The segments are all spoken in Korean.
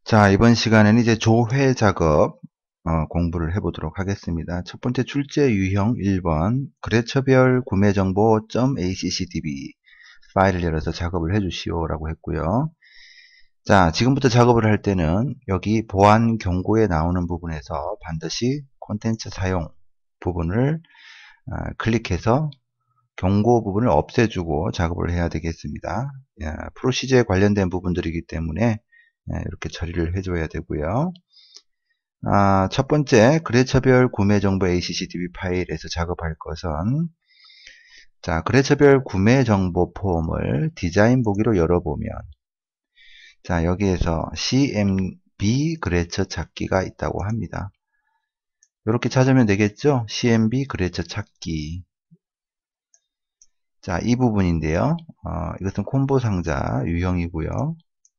자, 이번 시간에는 이제 조회 작업 공부를 해보도록 하겠습니다. 첫 번째 출제 유형 1번 거래처별 구매정보 .accdb 파일을 열어서 작업을 해주시오 라고 했고요. 자, 지금부터 작업을 할 때는 여기 보안 경고에 나오는 부분에서 반드시 콘텐츠 사용 부분을 클릭해서 경고 부분을 없애주고 작업을 해야 되겠습니다. 프로시저에 관련된 부분들이기 때문에 이렇게 처리를 해줘야 되고요. 첫 번째, 거래처별 구매정보 ACCDB 파일에서 작업할 것은, 자, 거래처별 구매정보 폼을 디자인 보기로 열어보면, 자, 여기에서 CMB 거래처 찾기가 있다고 합니다. 이렇게 찾으면 되겠죠? CMB 거래처 찾기. 자, 이 부분인데요. 이것은 콤보 상자 유형이고요.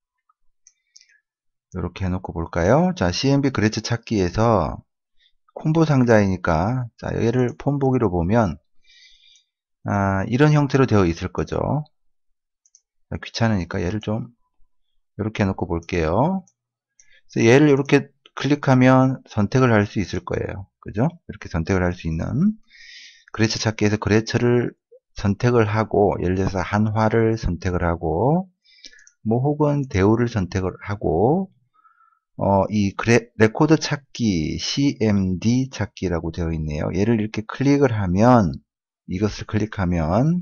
이렇게 해놓고 볼까요? 자, CMB 거래처 찾기에서 콤보 상자이니까, 자, 얘를 폼 보기로 보면, 이런 형태로 되어 있을 거죠. 귀찮으니까 얘를 좀 이렇게 해놓고 볼게요. 그래서 얘를 이렇게 클릭하면 선택을 할 수 있을 거예요. 그죠? 이렇게 선택을 할 수 있는 거래처 찾기에서 거래처를 선택을 하고, 예를 들어서 한화를 선택을 하고, 뭐 혹은 대우를 선택을 하고, 이 레코드 찾기 CMD 찾기라고 되어 있네요. 얘를 이렇게 클릭을 하면, 이것을 클릭하면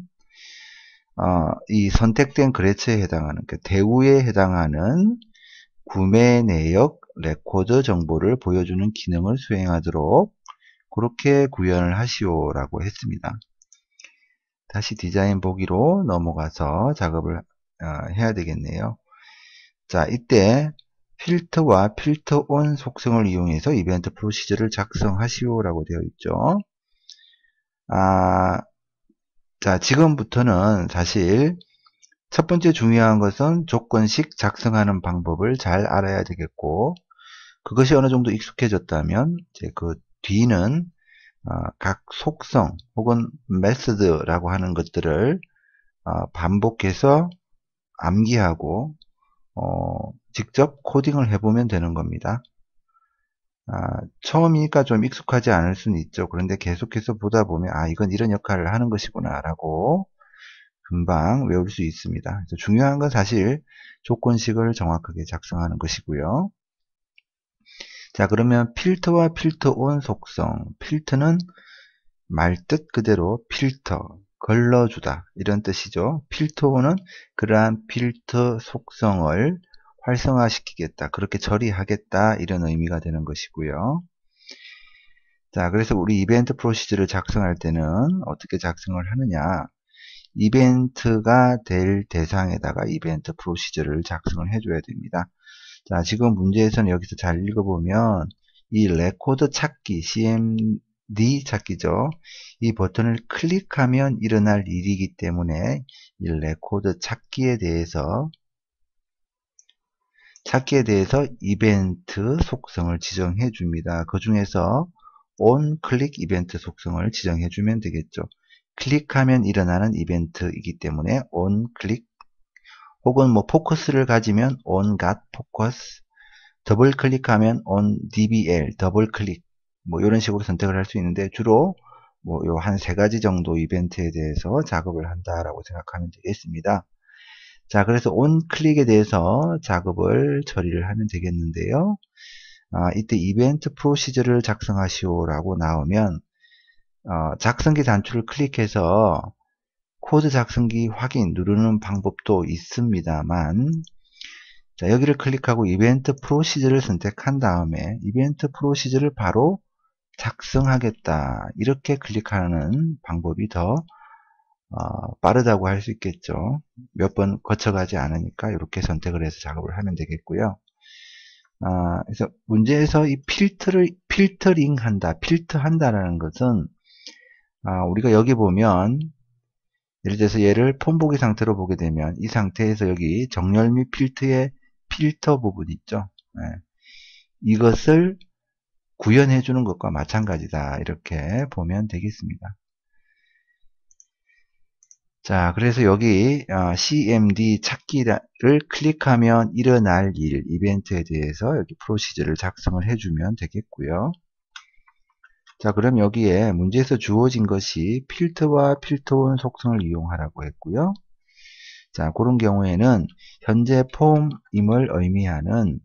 이 선택된 거래처에 해당하는, 대우에 해당하는 구매 내역 레코드 정보를 보여주는 기능을 수행하도록 그렇게 구현을 하시오라고 했습니다. 다시 디자인 보기로 넘어가서 작업을 해야 되겠네요. 자, 이때 필터와 필터 온 속성을 이용해서 이벤트 프로시저를 작성하시오라고 되어 있죠. 자, 지금부터는 사실 첫 번째 중요한 것은 조건식 작성하는 방법을 잘 알아야 되겠고, 그것이 어느 정도 익숙해졌다면 이제 그 뒤는 각 속성 혹은 메소드라고 하는 것들을 반복해서 암기하고 직접 코딩을 해보면 되는 겁니다. 처음이니까 좀 익숙하지 않을 수는 있죠. 그런데 계속해서 보다 보면 이건 이런 역할을 하는 것이구나 라고 금방 외울 수 있습니다. 그래서 중요한 건 사실 조건식을 정확하게 작성하는 것이고요. 자, 그러면 필터와 필터 온 속성. 필터는 말뜻 그대로 필터, 걸러주다 이런 뜻이죠. 필터 온은 그러한 필터 속성을 활성화시키겠다, 그렇게 처리하겠다 이런 의미가 되는 것이고요. 자, 그래서 우리 이벤트 프로시저를 작성할 때는 어떻게 작성을 하느냐, 이벤트가 될 대상에다가 이벤트 프로시저를 작성을 해줘야 됩니다. 자, 지금 문제에서는 여기서 잘 읽어보면 이 레코드 찾기, CMD 찾기죠. 이 버튼을 클릭하면 일어날 일이기 때문에 이 레코드 찾기에 대해서 이벤트 속성을 지정해 줍니다. 그 중에서 onClick 이벤트 속성을 지정해 주면 되겠죠. 클릭하면 일어나는 이벤트이기 때문에 onClick, 혹은 뭐 포커스를 가지면 onGotFocus, 더블 클릭하면 onDBL, 더블 클릭, 뭐 이런 식으로 선택을 할 수 있는데, 주로 뭐 요 한 세 가지 정도 이벤트에 대해서 작업을 한다라고 생각하면 되겠습니다. 자, 그래서 onClick에 대해서 작업을 처리를 하면 되겠는데요. 이때 이벤트 프로시저를 작성하시오라고 나오면 작성기 단추를 클릭해서 코드 작성기 확인 누르는 방법도 있습니다만, 자, 여기를 클릭하고 이벤트 프로시저를 선택한 다음에 이벤트 프로시저를 바로 작성하겠다, 이렇게 클릭하는 방법이 더 빠르다고 할 수 있겠죠. 몇 번 거쳐가지 않으니까 이렇게 선택을 해서 작업을 하면 되겠고요. 그래서 문제에서 이 필터한다라는 것은, 우리가 여기 보면, 예를 들어서 얘를 폼 보기 상태로 보게 되면 이 상태에서 여기 정렬 및 필터의 필터 부분 있죠. 이것을 구현해 주는 것과 마찬가지다, 이렇게 보면 되겠습니다. 자, 그래서 여기 CMD 찾기를 클릭하면 일어날 일, 이벤트에 대해서 여기 프로시저를 작성을 해주면 되겠고요. 자, 그럼 여기에 문제에서 주어진 것이 필터와 필터원 속성을 이용하라고 했고요. 자, 그런 경우에는 현재 폼임을 의미하는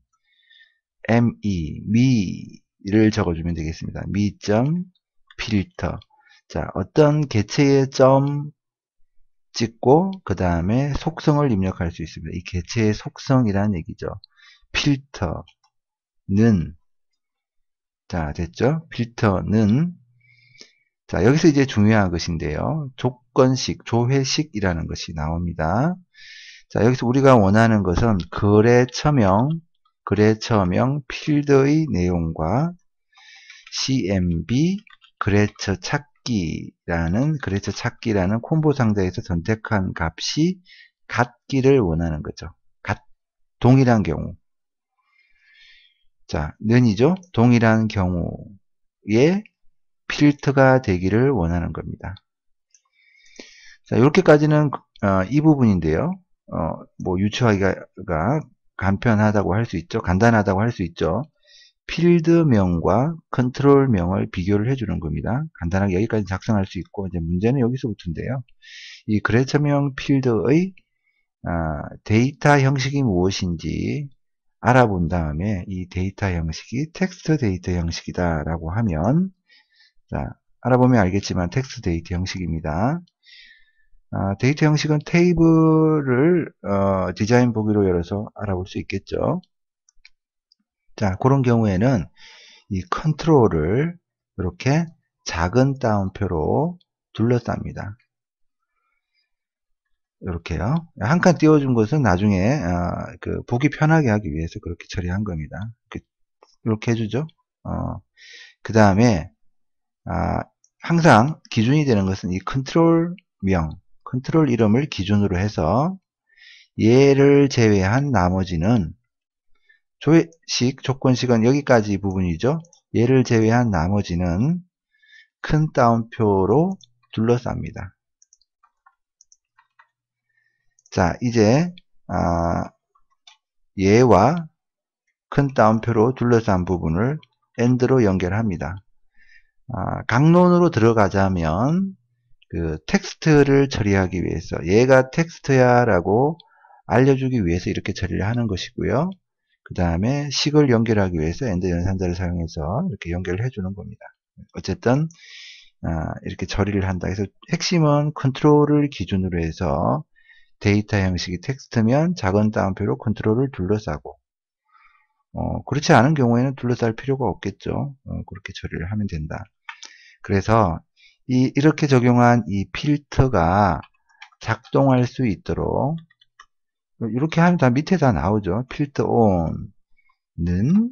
미를 적어주면 되겠습니다. mi.filter. 자, 어떤 개체의 점 찍고 그 다음에 속성을 입력할 수 있습니다. 이 개체의 속성이라는 얘기죠. 필터는, 자, 됐죠? 필터는, 자, 여기서 이제 중요한 것인데요. 조건식, 조회식이라는 것이 나옵니다. 자, 여기서 우리가 원하는 것은 거래처명 필드의 내용과 CMB 거래처 찾기라는 콤보 상자에서 선택한 값이 같기를 원하는 거죠. 동일한 경우. 자, 는이죠. 동일한 경우에 필터가 되기를 원하는 겁니다. 자, 이렇게까지는 이 부분인데요. 뭐 유추하기가 간편하다고 할 수 있죠. 간단하다고 할 수 있죠. 필드명과 컨트롤명을 비교를 해주는 겁니다. 간단하게 여기까지 작성할 수 있고, 이제 문제는 여기서부터인데요. 이 거래처명 필드의 데이터 형식이 무엇인지 알아본 다음에 이 데이터 형식이 텍스트 데이터 형식이다라고 하면, 자, 알아보면 알겠지만 텍스트 데이터 형식입니다. 데이터 형식은 테이블을 디자인 보기로 열어서 알아볼 수 있겠죠. 자, 그런 경우에는 이 컨트롤을 이렇게 작은 따옴표로 둘러쌉니다. 이렇게요. 한 칸 띄워준 것은 나중에 보기 편하게 하기 위해서 그렇게 처리한 겁니다. 이렇게 해주죠. 그 다음에 항상 기준이 되는 것은 이 컨트롤 이름을 기준으로 해서 얘를 제외한 나머지는 조회식, 조건식은 여기까지 부분이죠. 얘를 제외한 나머지는 큰 따옴표로 둘러쌉니다. 자, 이제 얘와 큰 따옴표로 둘러싼 부분을 AND로 연결합니다. 강론으로 들어가자면 그 텍스트를 처리하기 위해서 얘가 텍스트야 라고 알려주기 위해서 이렇게 처리를 하는 것이고요. 그 다음에 식을 연결하기 위해서 AND 연산자를 사용해서 이렇게 연결을 해주는 겁니다. 어쨌든 이렇게 처리를 한다. 그래서 핵심은 컨트롤을 기준으로 해서 데이터 형식이 텍스트면 작은 따옴표로 컨트롤을 둘러싸고 그렇지 않은 경우에는 둘러쌀 필요가 없겠죠. 그렇게 처리를 하면 된다. 그래서 이렇게 적용한 이 필터가 작동할 수 있도록 이렇게 하면 다 밑에 다 나오죠. 필터 on는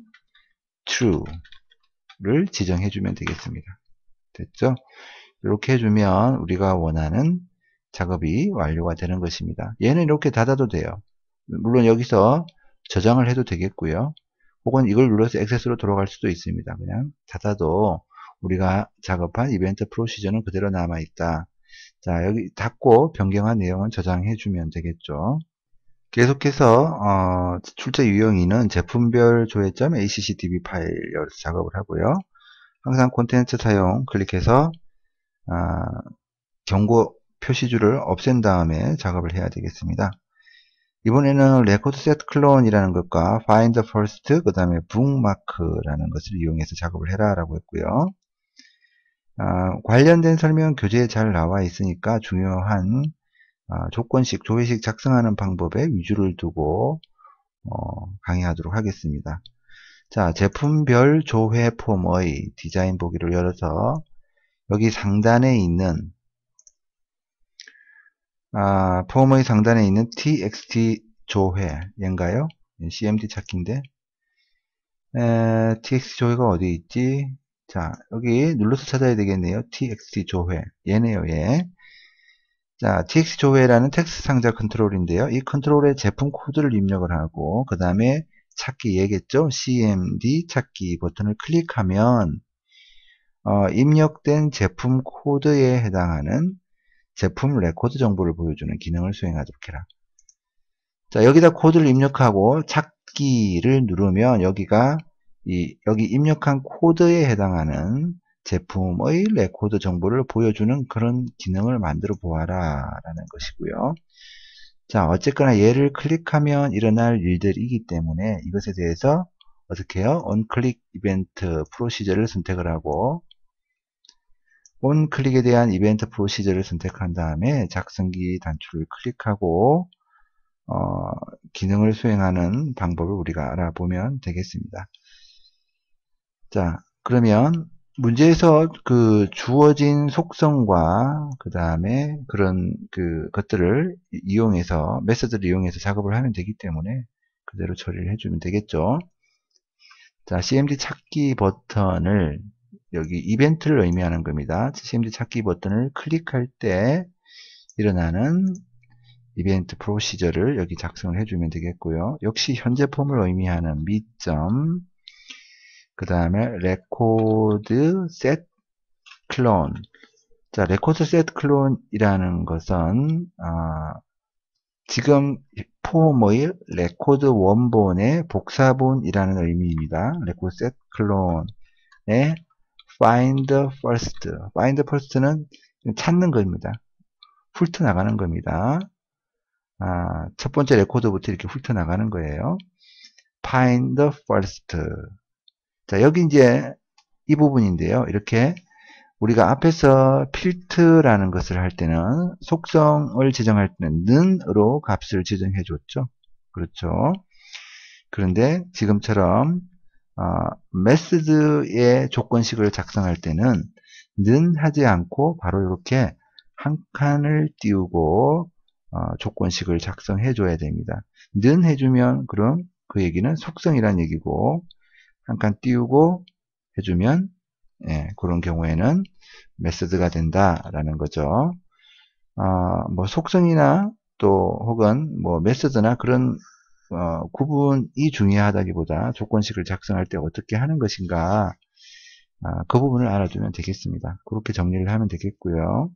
true를 지정해 주면 되겠습니다. 됐죠? 이렇게 해주면 우리가 원하는 작업이 완료가 되는 것입니다. 얘는 이렇게 닫아도 돼요. 물론 여기서 저장을 해도 되겠고요. 혹은 이걸 눌러서 액세스로 돌아갈 수도 있습니다. 그냥 닫아도 우리가 작업한 이벤트 프로시저는 그대로 남아있다. 자, 여기 닫고 변경한 내용은 저장해 주면 되겠죠. 계속해서 출제 유형이는 제품별 조회점 ACCDB 파일 열어서 작업을 하고요. 항상 콘텐츠 사용 클릭해서 경고 표시줄을 없앤 다음에 작업을 해야 되겠습니다. 이번에는 레코드 세트 클론이라는 것과 find first 그 다음에 bookmark라는 것을 이용해서 작업을 해라 라고 했고요. 관련된 설명 교재에 잘 나와 있으니까 중요한 조건식, 조회식 작성하는 방법에 위주를 두고 강의하도록 하겠습니다. 자, 제품별 조회 폼의 디자인 보기를 열어서 여기 상단에 있는 폼의 상단에 있는 txt 조회 얘인가요? cmd 찾기인데 txt 조회가 어디 있지? 자, 여기 눌러서 찾아야 되겠네요. txt 조회 얘네요. 얘. 자, txt 조회라는 텍스트 상자 컨트롤인데요. 이 컨트롤에 제품 코드를 입력을 하고 그 다음에 찾기 얘겠죠? cmd 찾기 버튼을 클릭하면 입력된 제품 코드에 해당하는 제품 레코드 정보를 보여주는 기능을 수행하도록 해라. 자, 여기다 코드를 입력하고 찾기를 누르면 여기가 여기 입력한 코드에 해당하는 제품의 레코드 정보를 보여주는 그런 기능을 만들어 보아라 라는 것이고요. 자, 어쨌거나 얘를 클릭하면 일어날 일들이기 때문에 이것에 대해서 어떻게 해요? onClick 이벤트 프로시저를 선택을 하고 onClick에 대한 이벤트 프로시저를 선택한 다음에 작성기 단추를 클릭하고 기능을 수행하는 방법을 우리가 알아보면 되겠습니다. 자, 그러면 문제에서 그 주어진 속성과 그 다음에 그런 것들을 이용해서 메서드를 이용해서 작업을 하면 되기 때문에 그대로 처리를 해주면 되겠죠. 자, CMD 찾기 버튼을 여기 이벤트를 의미하는 겁니다. CMD 찾기 버튼을 클릭할 때 일어나는 이벤트 프로시저를 여기 작성을 해주면 되겠고요. 역시 현재 폼을 의미하는 미점 그 다음에 레코드 셋 클론. 자, 레코드 셋 클론이라는 것은 지금 폼의 레코드 원본의 복사본이라는 의미입니다. 레코드 셋 클론의 find first. find first는 찾는 겁니다. 훑어나가는 겁니다. 첫 번째 레코드부터 이렇게 훑어나가는 거예요. find first. 자, 여기 이제 이 부분인데요. 이렇게 우리가 앞에서 필트라는 것을 할 때는 속성을 지정할 때는 는으로 값을 지정해 줬죠. 그렇죠. 그런데 지금처럼 메소드의 조건식을 작성할 때는 는 하지 않고 바로 이렇게 한 칸을 띄우고 조건식을 작성해 줘야 됩니다. 는 해주면 그럼 그 얘기는 속성이란 얘기고 한 칸 띄우고 해주면 그런 경우에는 메소드가 된다라는 거죠. 뭐 속성이나 또 혹은 뭐 메소드나 그런 구분이 중요하다기보다 조건식을 작성할 때 어떻게 하는 것인가 그 부분을 알아두면 되겠습니다. 그렇게 정리를 하면 되겠고요.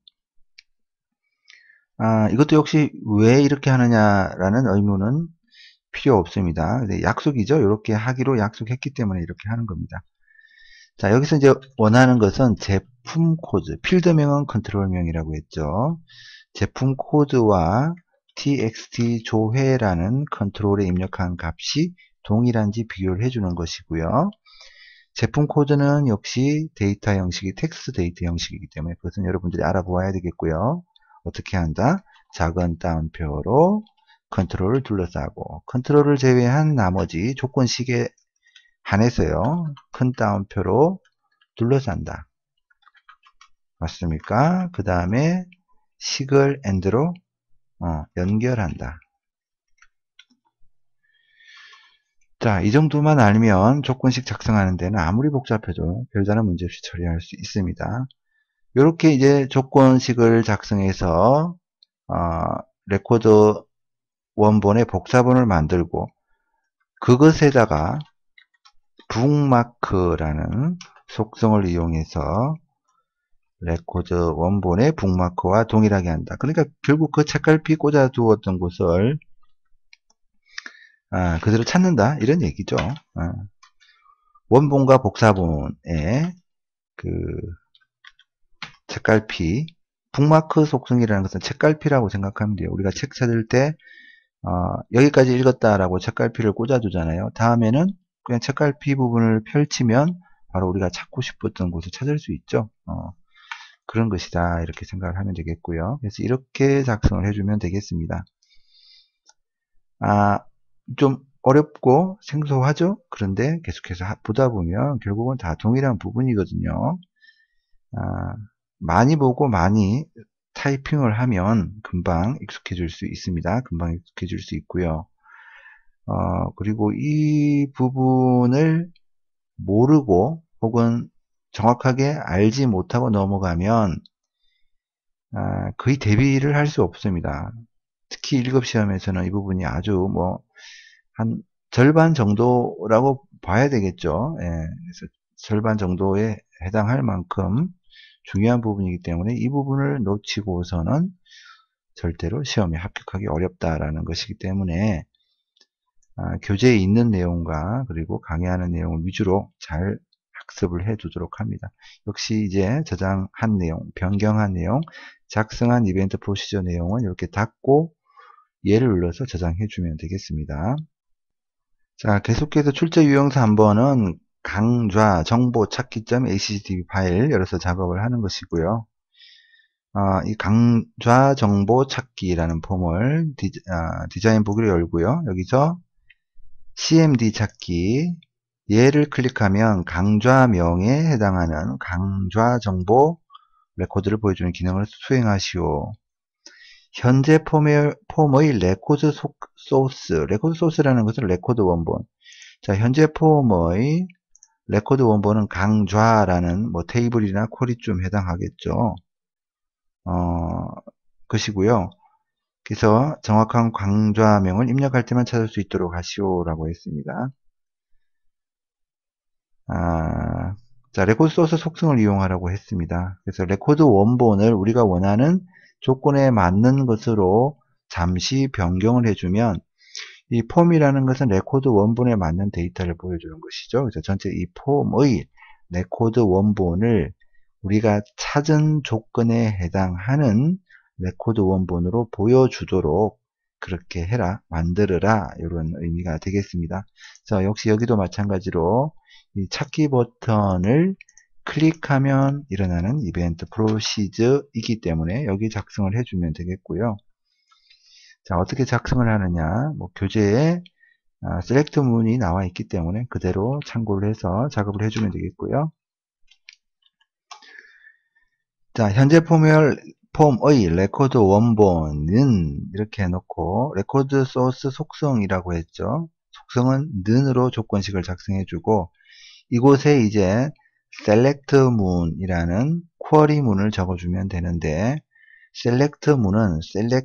이것도 역시 왜 이렇게 하느냐라는 의문은 필요 없습니다. 근데 약속이죠. 이렇게 하기로 약속했기 때문에 이렇게 하는 겁니다. 자, 여기서 이제 원하는 것은 제품 코드, 필드명은 컨트롤명이라고 했죠. 제품 코드와 txt 조회라는 컨트롤에 입력한 값이 동일한지 비교를 해주는 것이고요. 제품 코드는 역시 데이터 형식이 텍스트 데이터 형식이기 때문에 그것은 여러분들이 알아보아야 되겠고요. 어떻게 한다? 작은 따옴표로 컨트롤을 둘러싸고 컨트롤을 제외한 나머지 조건식에 한해서요. 큰 따옴표로 둘러싼다. 맞습니까? 그 다음에 식을 AND로 연결한다. 자, 이 정도만 알면 조건식 작성하는 데는 아무리 복잡해도 별다른 문제 없이 처리할 수 있습니다. 이렇게 이제 조건식을 작성해서 레코드 원본의 복사본을 만들고 그것에다가 북마크라는 속성을 이용해서 레코드 원본의 북마크와 동일하게 한다. 그러니까 결국 그 책갈피 꽂아 두었던 곳을 그대로 찾는다 이런 얘기죠. 원본과 복사본의 그 책갈피 북마크 속성이라는 것은 책갈피라고 생각하면 돼요. 우리가 책 찾을 때 여기까지 읽었다라고 책갈피를 꽂아두잖아요. 다음에는 그냥 책갈피 부분을 펼치면 바로 우리가 찾고 싶었던 곳을 찾을 수 있죠. 그런 것이다 이렇게 생각을 하면 되겠고요. 그래서 이렇게 작성을 해주면 되겠습니다. 좀 어렵고 생소하죠? 그런데 계속해서 보다 보면 결국은 다 동일한 부분이거든요. 많이 보고 많이 타이핑을 하면 금방 익숙해질 수 있습니다. 금방 익숙해질 수 있고요. 그리고 이 부분을 모르고 혹은 정확하게 알지 못하고 넘어가면 거의 대비를 할 수 없습니다. 특히 1급 시험에서는 이 부분이 아주 한 절반 정도라고 봐야 되겠죠. 그래서 절반 정도에 해당할 만큼 중요한 부분이기 때문에 이 부분을 놓치고서는 절대로 시험에 합격하기 어렵다라는 것이기 때문에 교재에 있는 내용과 그리고 강의하는 내용을 위주로 잘 학습을 해 두도록 합니다. 역시 이제 저장한 내용, 변경한 내용, 작성한 이벤트 프로시저 내용은 이렇게 닫고 얘를 눌러서 저장해 주면 되겠습니다. 자, 계속해서 출제 유형사 한번은 강좌 정보 찾기점 ACCDB 파일 열어서 작업을 하는 것이고요. 이 강좌 정보 찾기라는 폼을 디자인 보기로 열고요. 여기서 CMD 찾기 얘를 클릭하면 강좌명에 해당하는 강좌 정보 레코드를 보여주는 기능을 수행하시오. 현재 폼의 레코드 소스, 레코드 소스라는 것은 레코드 원본. 자, 현재 폼의 레코드 원본은 강좌라는 뭐 테이블이나 쿼리쯤 해당하겠죠. 것이고요. 그래서 정확한 강좌명을 입력할 때만 찾을 수 있도록 하시오라고 했습니다. 자, 레코드 소스 속성을 이용하라고 했습니다. 그래서 레코드 원본을 우리가 원하는 조건에 맞는 것으로 잠시 변경을 해주면 이 폼이라는 것은 레코드 원본에 맞는 데이터를 보여주는 것이죠. 그래서 전체 이 폼의 레코드 원본을 우리가 찾은 조건에 해당하는 레코드 원본으로 보여주도록 그렇게 해라, 만들어라 이런 의미가 되겠습니다. 그래서 역시 여기도 마찬가지로 이 찾기 버튼을 클릭하면 일어나는 이벤트 프로시저이기 때문에 여기 작성을 해주면 되겠고요. 자, 어떻게 작성을 하느냐, 뭐 교재에 셀렉트 문이 나와 있기 때문에 그대로 참고를 해서 작업을 해주면 되겠고요. 자, 현재 폼의 레코드 원본은 이렇게 해놓고 레코드 소스 속성이라고 했죠. 속성은 는으로 조건식을 작성해주고 이곳에 이제 select 문이라는 쿼리 문을 적어주면 되는데 select 문은 select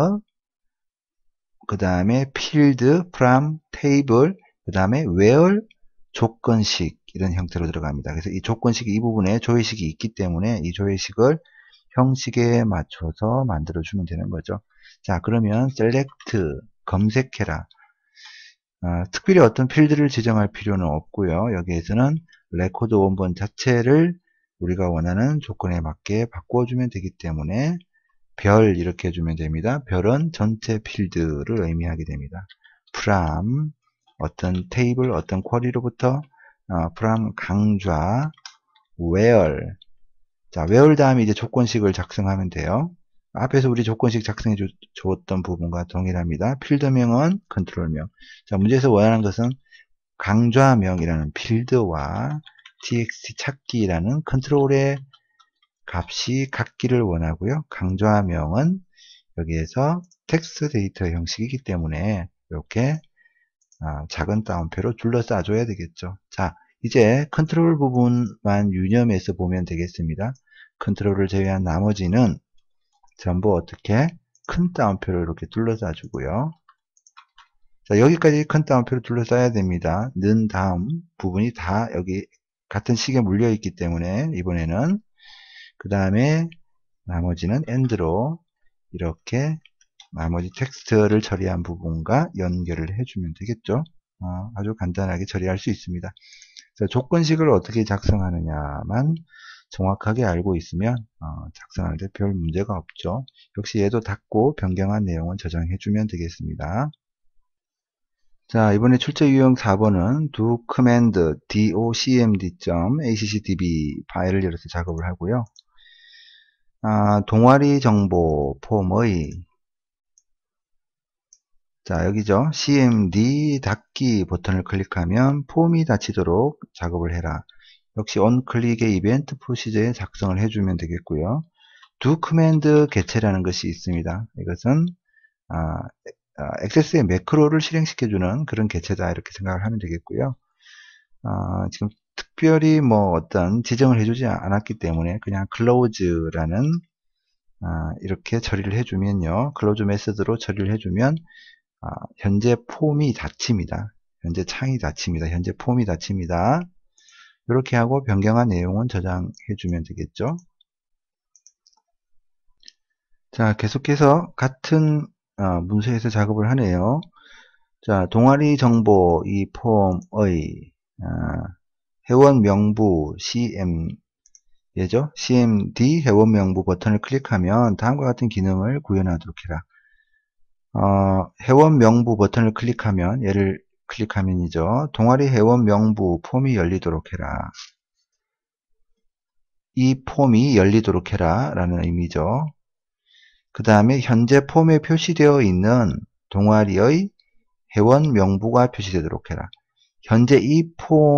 그 다음에 field from table 그 다음에 where 조건식 이런 형태로 들어갑니다. 그래서 이 조건식 이 부분에 조회식이 있기 때문에 이 조회식을 형식에 맞춰서 만들어 주면 되는 거죠. 자, 그러면 select 검색해라. 특별히 어떤 필드를 지정할 필요는 없고요. 여기에서는 레코드 원본 자체를 우리가 원하는 조건에 맞게 바꿔주면 되기 때문에 별 이렇게 해주면 됩니다. 별은 전체 필드를 의미하게 됩니다. from 어떤 테이블, 어떤 쿼리로부터 from 강좌 where 자, where 다음에 이제 조건식을 작성하면 돼요. 앞에서 우리 조건식 작성해 줬던 부분과 동일합니다. 필드명은 컨트롤명. 자, 문제에서 원하는 것은 강좌명이라는 필드와 txt 찾기라는 컨트롤의 값이 같기를 원하고요. 강좌명은 여기에서 텍스트 데이터 형식이기 때문에 이렇게 작은 따옴표로 둘러싸 줘야 되겠죠. 자, 이제 컨트롤 부분만 유념해서 보면 되겠습니다. 컨트롤을 제외한 나머지는 전부 어떻게 큰 따옴표로 이렇게 둘러싸 주고요. 자, 여기까지 큰 따옴표로 둘러싸야 됩니다. 는 다음 부분이 다 여기 같은 식에 물려 있기 때문에 이번에는 그 다음에 나머지는 end로 이렇게 나머지 텍스트를 처리한 부분과 연결을 해주면 되겠죠. 아주 간단하게 처리할 수 있습니다. 조건식을 어떻게 작성하느냐만 정확하게 알고 있으면 작성하는데 별 문제가 없죠. 역시 얘도 닫고 변경한 내용은 저장해주면 되겠습니다. 자, 이번에 출제 유형 4번은 do command docmd.accdb 파일을 열어서 작업을 하고요. 동아리 정보 폼의 자, 여기죠. cmd 닫기 버튼을 클릭하면 폼이 닫히도록 작업을 해라. 역시 on클릭의 이벤트 프로시저에 작성을 해주면 되겠고요. do command 개체라는 것이 있습니다. 이것은 액세스의 매크로를 실행시켜주는 그런 개체다 이렇게 생각을 하면 되겠고요. 지금 특별히 뭐 어떤 지정을 해주지 않았기 때문에 그냥 close라는 이렇게 처리를 해주면요. close 메서드로 처리를 해주면 현재 폼이 닫힙니다. 현재 창이 닫힙니다. 현재 폼이 닫힙니다. 이렇게 하고 변경한 내용은 저장해 주면 되겠죠. 자, 계속해서 같은 문서에서 작업을 하네요. 자, 동아리 정보 이 폼의 회원 명부 예죠? CMD 회원 명부 버튼을 클릭하면 다음과 같은 기능을 구현하도록 해라. 회원 명부 버튼을 클릭하면, 얘를 클릭하면이죠. 동아리 회원 명부 폼이 열리도록 해라. 이 폼이 열리도록 해라 라는 의미죠. 그 다음에 현재 폼에 표시되어 있는 동아리의 회원 명부가 표시되도록 해라. 현재 이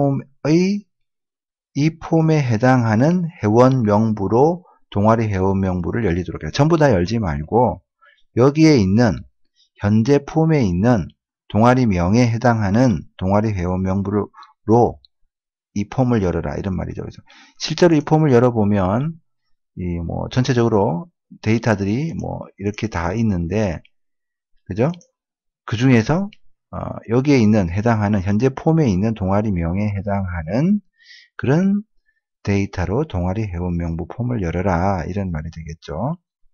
폼에 해당하는 회원 명부로 동아리 회원 명부를 열리도록 해라. 전부 다 열지 말고 여기에 있는 현재 폼에 있는 동아리 명에 해당하는 동아리 회원 명부로 이 폼을 열어라 이런 말이죠. 그래서 실제로 이 폼을 열어보면 전체적으로 데이터들이 이렇게 다 있는데, 그죠? 그 중에서 여기에 있는 해당하는 현재 폼에 있는 동아리 명에 해당하는 그런 데이터로 동아리 회원 명부 폼을 열어라 이런 말이 되겠죠.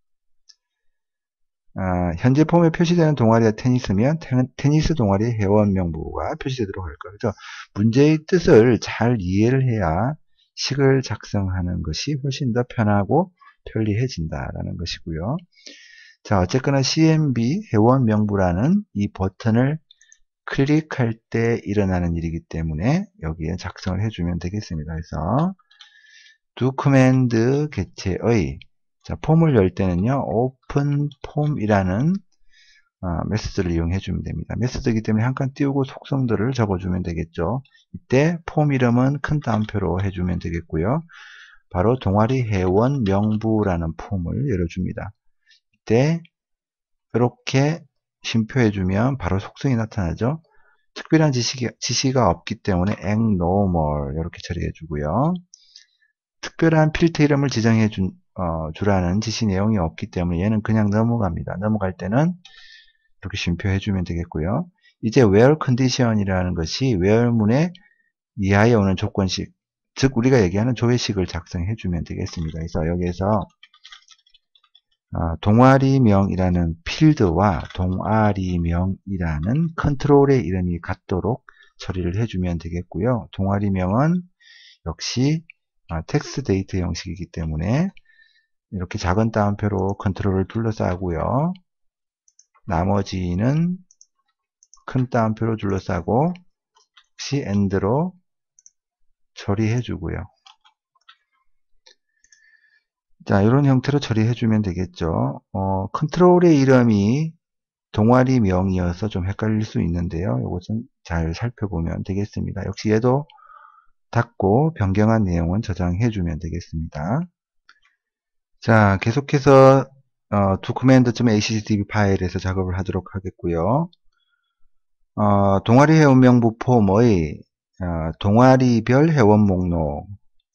현재 폼에 표시되는 동아리가 테니스면 테니스 동아리 회원 명부가 표시되도록 할 거예요. 그래서 문제의 뜻을 잘 이해를 해야 식을 작성하는 것이 훨씬 더 편하고 편리해진다라는 것이고요. 자, 어쨌거나 CMB 회원 명부라는 이 버튼을 클릭할 때 일어나는 일이기 때문에 여기에 작성을 해주면 되겠습니다. 그래서 do command 개체의 폼을 열 때는요, open 폼이라는 메소드를 이용해 주면 됩니다. 메소드이기 때문에 한 칸 띄우고 속성들을 적어주면 되겠죠. 이때 폼 이름은 큰 따옴표로 해주면 되겠고요. 바로 동아리 회원 명부라는 폼을 열어줍니다. 이때 이렇게 쉼표해주면 바로 속성이 나타나죠. 특별한 지시가 없기 때문에 abnormal 이렇게 처리해주고요. 특별한 필터 이름을 지정해 주라는 지시 내용이 없기 때문에 얘는 그냥 넘어갑니다. 넘어갈 때는 이렇게 쉼표해주면 되겠고요. 이제 where condition이라는 것이 where문의 이하에 오는 조건식, 즉 우리가 얘기하는 조회식을 작성해주면 되겠습니다. 그래서 여기에서 동아리명이라는 필드와 동아리명이라는 컨트롤의 이름이 같도록 처리를 해주면 되겠고요. 동아리명은 역시 텍스트 데이터 형식이기 때문에 이렇게 작은 따옴표로 컨트롤을 둘러싸고요. 나머지는 큰 따옴표로 둘러싸고 역시 AND로 처리해주고요. 자, 이런 형태로 처리해주면 되겠죠. 컨트롤의 이름이 동아리명이어서 좀 헷갈릴 수 있는데요. 이것은 잘 살펴보면 되겠습니다. 역시 얘도 닫고 변경한 내용은 저장해주면 되겠습니다. 자, 계속해서 document.accdb 파일에서 작업을 하도록 하겠고요. 동아리 회원 명부 폼의 동아리별 회원 목록.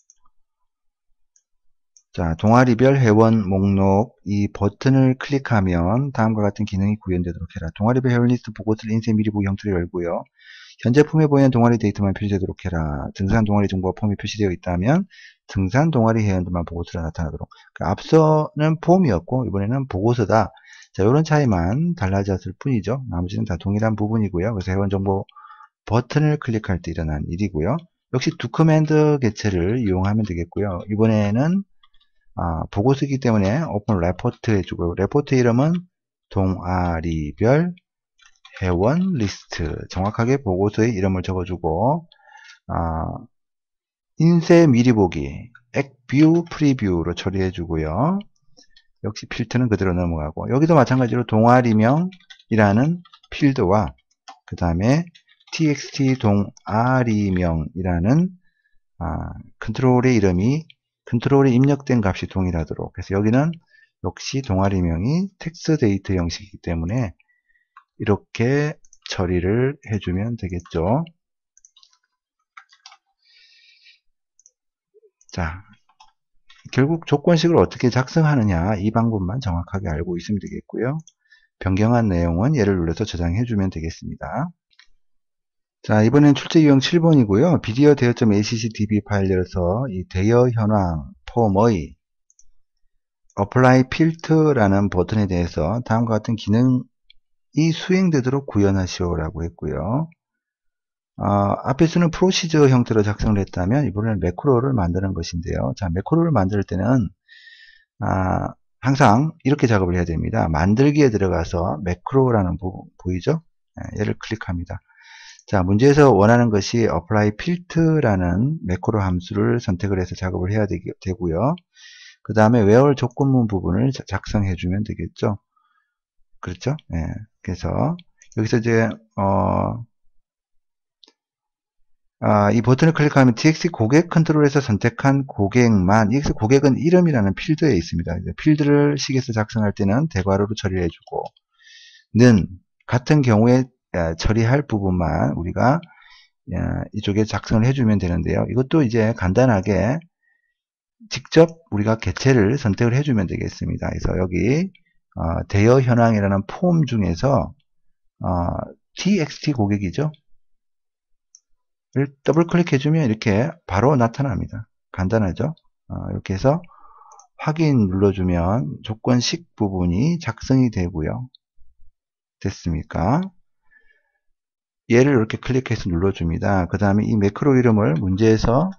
자, 동아리별 회원 목록 이 버튼을 클릭하면 다음과 같은 기능이 구현되도록 해라. 동아리별 회원 리스트 보고서를 인쇄 미리 보기 형태로 열고요. 현재 폼에 보이는 동아리 데이터만 표시되도록 해라. 등산 동아리 정보가 폼에 표시되어 있다면 등산 동아리 회원들만 보고서가 나타나도록. 그러니까 앞서는 폼이었고 이번에는 보고서다. 자, 이런 차이만 달라졌을 뿐이죠. 나머지는 다 동일한 부분이고요. 그래서 회원 정보 버튼을 클릭할 때 일어난 일이고요. 역시 document 개체를 이용하면 되겠고요. 이번에는 보고서이기 때문에 오픈 레포트 해주고요. 레포트 이름은 동아리별 회원 리스트. 정확하게 보고서의 이름을 적어주고 인쇄 미리 보기 액뷰 프리뷰로 처리해주고요. 역시 필터는 그대로 넘어가고 여기도 마찬가지로 동아리명이라는 필드와 그 다음에 txt 동아리명이라는 컨트롤의 이름이 컨트롤에 입력된 값이 동일하도록. 그래서 여기는 역시 동아리명이 텍스트 데이터 형식이기 때문에 이렇게 처리를 해주면 되겠죠. 자, 결국 조건식을 어떻게 작성하느냐 이 방법만 정확하게 알고 있으면 되겠고요. 변경한 내용은 얘를 눌러서 저장해주면 되겠습니다. 자, 이번엔 출제 유형 7번이고요. 비디오 대여.accdb 파일 열어서 이 대여 현황 폼의 apply filter라는 버튼에 대해서 다음과 같은 기능이 수행되도록 구현하시오라고 했고요. 앞에서는 프로시저 형태로 작성을 했다면 이번에는 매크로를 만드는 것인데요. 자, 매크로를 만들 때는 항상 이렇게 작업을 해야 됩니다. 만들기에 들어가서 매크로라는 부분 보이죠? 얘를 클릭합니다. 자, 문제에서 원하는 것이 apply filter라는 매크로 함수를 선택을 해서 작업을 해야 되고요. 그 다음에 where 조건문 부분을 작성해 주면 되겠죠. 그렇죠? 예. 그래서 여기서 이제 이 버튼을 클릭하면 TX 고객 컨트롤에서 선택한 고객만, EX 고객은 이름이라는 필드에 있습니다. 필드를 식에서 작성할 때는 대괄호로 처리해 주고, 는 같은 경우에 처리할 부분만 우리가 이쪽에 작성을 해주면 되는데요. 이것도 이제 간단하게 직접 우리가 개체를 선택을 해주면 되겠습니다. 그래서 여기 대여 현황이라는 폼 중에서 TXT 고객이죠. 를 더블 클릭해주면 이렇게 바로 나타납니다. 간단하죠? 이렇게 해서 확인 눌러주면 조건식 부분이 작성이 되고요. 됐습니까? 얘를 이렇게 클릭해서 눌러줍니다. 그 다음에 이 매크로 이름을 문제에서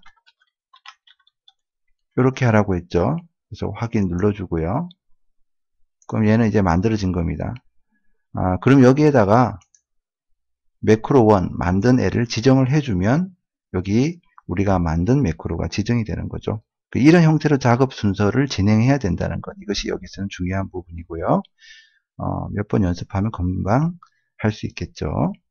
이렇게 하라고 했죠. 그래서 확인 눌러주고요. 그럼 얘는 이제 만들어진 겁니다. 그럼 여기에다가 매크로1 만든 애를 지정을 해주면 여기 우리가 만든 매크로가 지정이 되는 거죠. 이런 형태로 작업 순서를 진행해야 된다는 것, 이것이 여기서는 중요한 부분이고요. 몇 번 연습하면 금방 할 수 있겠죠.